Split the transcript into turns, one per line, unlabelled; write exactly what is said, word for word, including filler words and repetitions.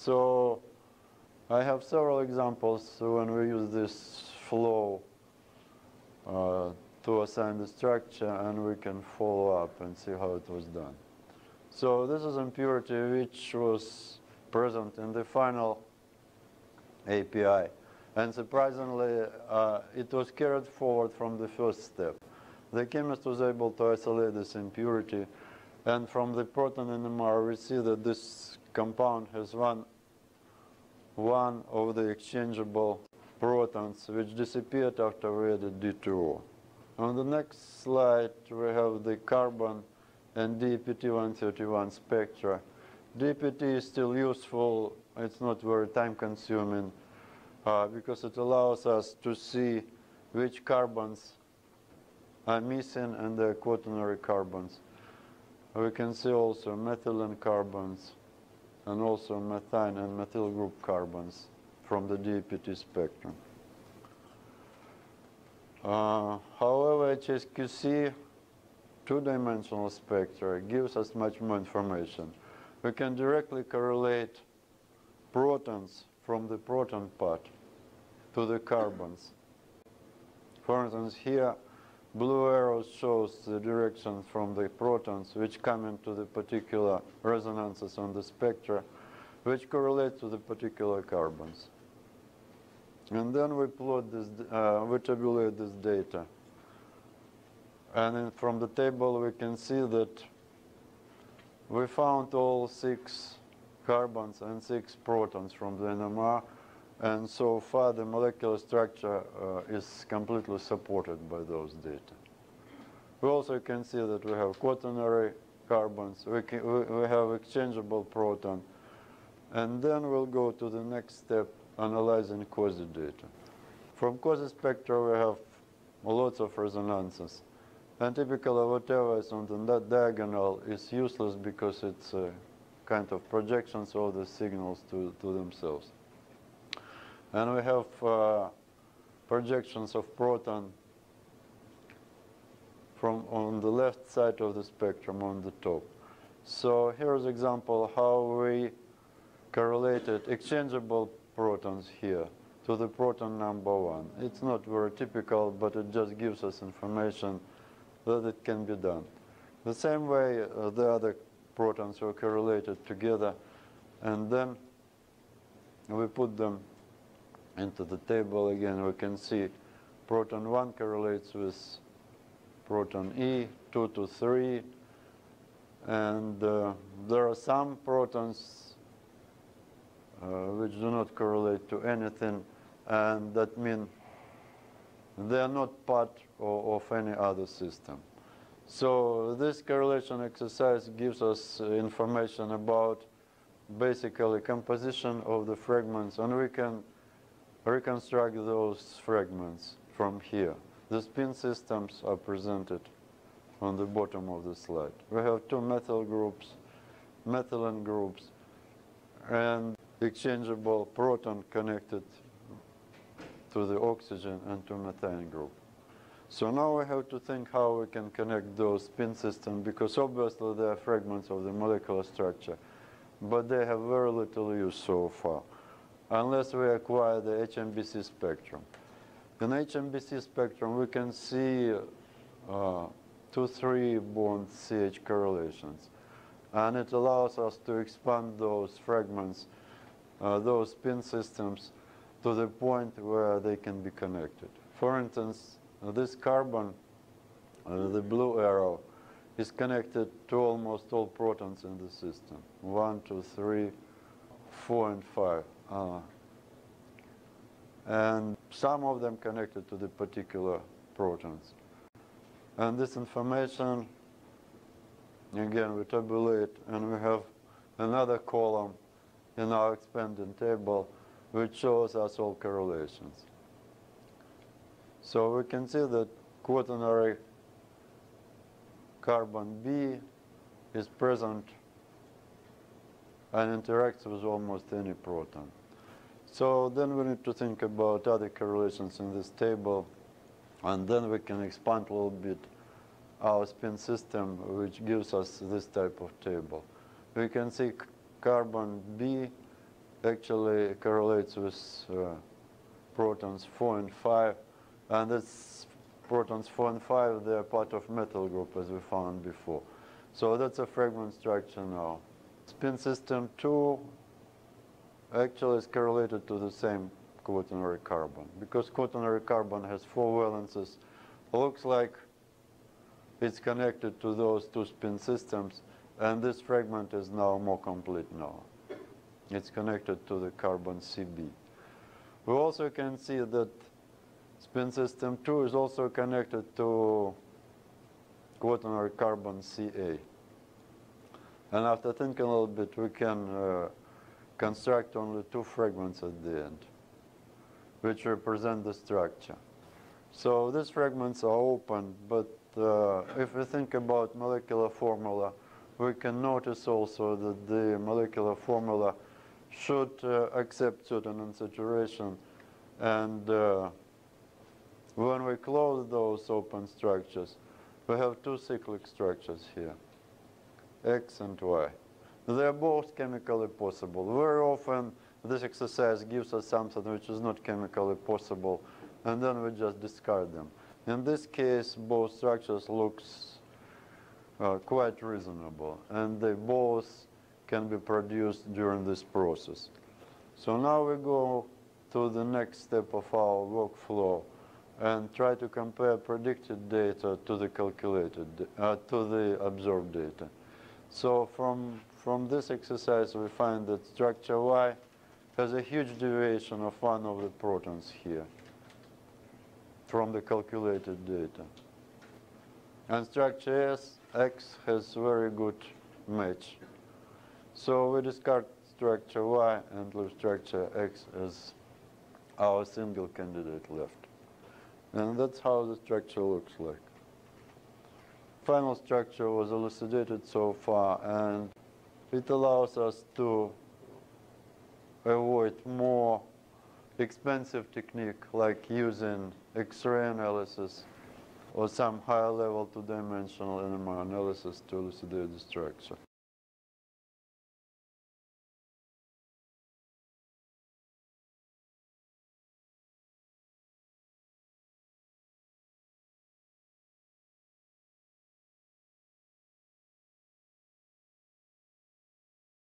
So I have several examples when we use this flow uh, to assign the structure, and we can follow up and see how it was done. So this is impurity which was present in the final A P I. And surprisingly, uh, it was carried forward from the first step. The chemist was able to isolate this impurity, and from the proton N M R, we see that this compound has one, one of the exchangeable protons which disappeared after we added D two O. On the next slide, we have the carbon and D P T one thirty-one spectra. D P T is still useful. It's not very time-consuming uh, because it allows us to see which carbons are missing and the quaternary carbons. We can see also methylene carbons and also methine and methyl group carbons from the D P T spectrum. Uh, however, H S Q C two-dimensional spectra gives us much more information. We can directly correlate protons from the proton part to the carbons. For instance, here, blue arrows shows the direction from the protons which come into the particular resonances on the spectra, which correlate to the particular carbons. And then we plot this, uh, we tabulate this data. And then from the table, we can see that we found all six carbons and six protons from the N M R. And so far, the molecular structure uh, is completely supported by those data. We also can see that we have quaternary carbons. We, can, we, we have exchangeable proton. And then we'll go to the next step, analyzing COSY data. From COSY spectra, we have lots of resonances. And typically, whatever is on the diagonal is useless because it's a kind of projections of the signals to, to themselves. And we have uh, projections of proton from on the left side of the spectrum on the top. So here's an example how we correlated exchangeable protons here to the proton number one. It's not very typical, but it just gives us information that it can be done. The same way uh, the other protons were correlated together, and then we put them into the table again. We can see proton one correlates with proton E, two to three, and uh, there are some protons uh, which do not correlate to anything, and that means they are not part of, of any other system. So this correlation exercise gives us uh, information about basically composition of the fragments, and we can reconstruct those fragments from here. The spin systems are presented on the bottom of the slide. We have two methyl groups, methylene groups, and exchangeable proton connected to the oxygen and to methane group. So now we have to think how we can connect those spin systems, because obviously they are fragments of the molecular structure, but they have very little use so far, unless we acquire the H M B C spectrum. In H M B C spectrum, we can see uh, two three bond C H correlations, and it allows us to expand those fragments, uh, those spin systems, to the point where they can be connected. For instance, this carbon, uh, the blue arrow, is connected to almost all protons in the system. One, two, three, four, and five. Uh, and some of them connected to the particular protons. And this information, again, we tabulate, and we have another column in our expanding table which shows us all correlations. So we can see that quaternary carbon B is present and interacts with almost any proton. So then we need to think about other correlations in this table, and then we can expand a little bit our spin system, which gives us this type of table. We can see carbon B actually correlates with uh, protons four and five, and it's protons four and five, they're part of metal group as we found before. So that's a fragment structure now. Spin system two actually is correlated to the same quaternary carbon. Because quaternary carbon has four valences, looks like it's connected to those two spin systems, and this fragment is now more complete now. It's connected to the carbon C B. We also can see that spin system two is also connected to quaternary carbon C A. And after thinking a little bit, we can uh, construct only two fragments at the end, which represent the structure. So these fragments are open, but uh, if we think about molecular formula, we can notice also that the molecular formula should uh, accept certain unsaturation. And uh, when we close those open structures, we have two cyclic structures here, X and Y. They are both chemically possible. Very often, this exercise gives us something which is not chemically possible, and then we just discard them. In this case, both structures looks uh, quite reasonable, and they both can be produced during this process. So now we go to the next step of our workflow and try to compare predicted data to the calculated, uh, to the observed data. So from, from this exercise, we find that structure Y has a huge deviation of one of the protons here from the calculated data. And structure S, X has very good match. So we discard structure Y and leave structure X as our single candidate left. And that's how the structure looks like. Final structure was elucidated so far, and it allows us to avoid more expensive technique like using X-ray analysis or some higher level two-dimensional N M R analysis to elucidate the structure.